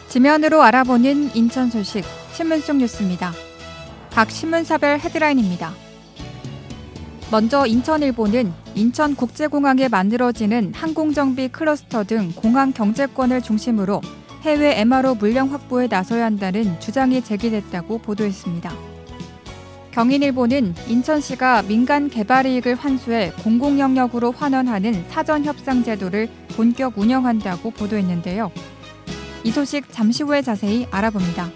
지면으로 알아보는 인천 소식, 신문 속 뉴스입니다. 각 신문사별 헤드라인입니다. 먼저 인천일보는 인천국제공항에 만들어지는 항공정비 클러스터 등 공항 경제권을 중심으로 해외 MRO 물량 확보에 나서야 한다는 주장이 제기됐다고 보도했습니다. 경인일보는 인천시가 민간 개발 이익을 환수해 공공영역으로 환원하는 사전협상 제도를 본격 운영한다고 보도했는데요. 이 소식 잠시 후에 자세히 알아봅니다.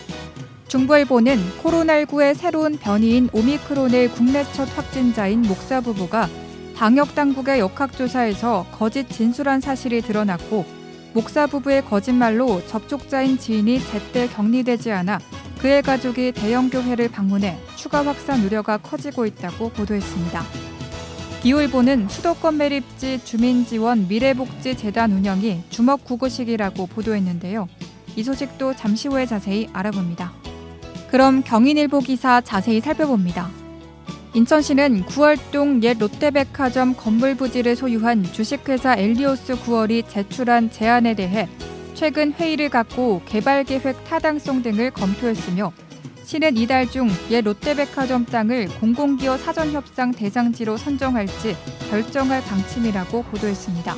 중부일보는 코로나19의 새로운 변이인 오미크론의 국내 첫 확진자인 목사 부부가 방역당국의 역학조사에서 거짓 진술한 사실이 드러났고 목사 부부의 거짓말로 접촉자인 지인이 제때 격리되지 않아 그의 가족이 대형교회를 방문해 추가 확산 우려가 커지고 있다고 보도했습니다. 기후일보는 수도권 매립지 주민지원 미래복지재단 운영이 주먹구구식이라고 보도했는데요. 이 소식도 잠시 후에 자세히 알아봅니다. 그럼 경인일보 기사 자세히 살펴봅니다. 인천시는 구월동 옛 롯데백화점 건물 부지를 소유한 주식회사 엘리오스 9월이 제출한 제안에 대해 최근 회의를 갖고 개발계획 타당성 등을 검토했으며 시는 이달 중 옛 롯데백화점 땅을 공공기업 사전협상 대상지로 선정할지 결정할 방침이라고 보도했습니다.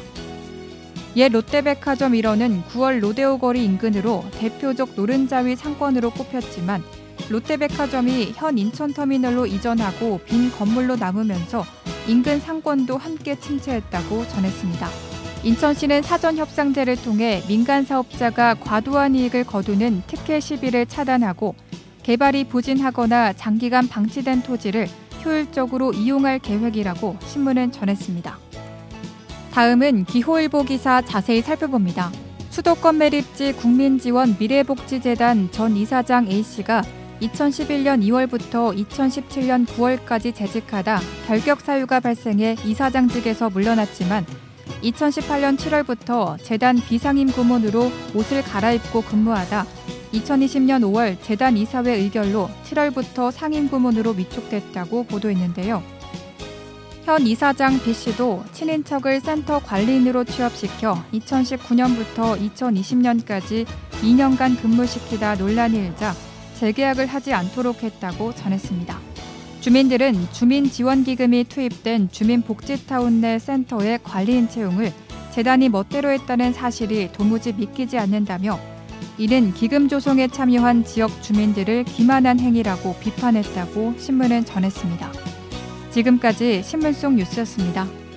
옛 롯데백화점 1호는 9월 로데오 거리 인근으로 대표적 노른자위 상권으로 꼽혔지만 롯데백화점이 현 인천터미널로 이전하고 빈 건물로 남으면서 인근 상권도 함께 침체했다고 전했습니다. 인천시는 사전협상제를 통해 민간 사업자가 과도한 이익을 거두는 특혜 시비를 차단하고 개발이 부진하거나 장기간 방치된 토지를 효율적으로 이용할 계획이라고 신문은 전했습니다. 다음은 기호일보 기사 자세히 살펴봅니다. 수도권 매립지 국민지원 미래복지재단 전 이사장 A씨가 2011년 2월부터 2017년 9월까지 재직하다 결격 사유가 발생해 이사장직에서 물러났지만 2018년 7월부터 재단 비상임 고문으로 옷을 갈아입고 근무하다 2020년 5월 재단 이사회 의결로 7월부터 상임 고문으로 위촉됐다고 보도했는데요. 현 이사장 B씨도 친인척을 센터 관리인으로 취업시켜 2019년부터 2020년까지 2년간 근무시키다 논란이 일자 재계약을 하지 않도록 했다고 전했습니다. 주민들은 주민지원기금이 투입된 주민복지타운 내 센터의 관리인 채용을 재단이 멋대로 했다는 사실이 도무지 믿기지 않는다며 이는 기금 조성에 참여한 지역 주민들을 기만한 행위라고 비판했다고 신문은 전했습니다. 지금까지 신문 속 뉴스였습니다.